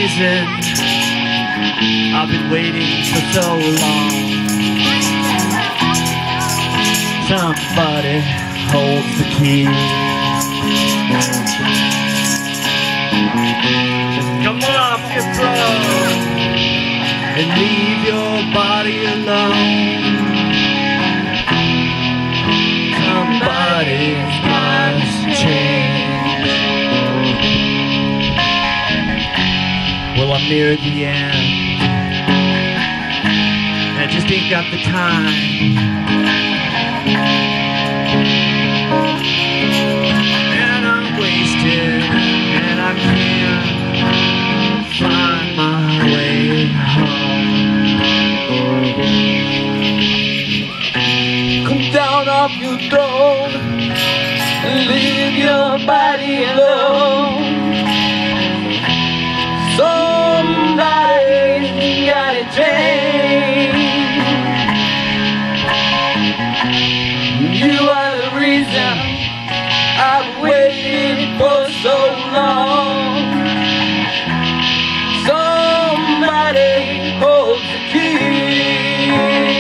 reason I've been waiting for so long. Somebody holds the key. Come off your throne and leave your body alone. Somebody's lives change. Well, I'm near the end, I just ain't got the time. And I'm wasted, and I can't find my way home. Come down off your throne and leave your body alone. Somebody's gotta change. You are the reason I've waited for so long. Somebody holds the key,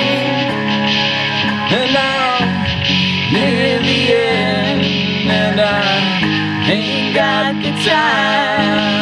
and I'm near the end, and I ain't got the time.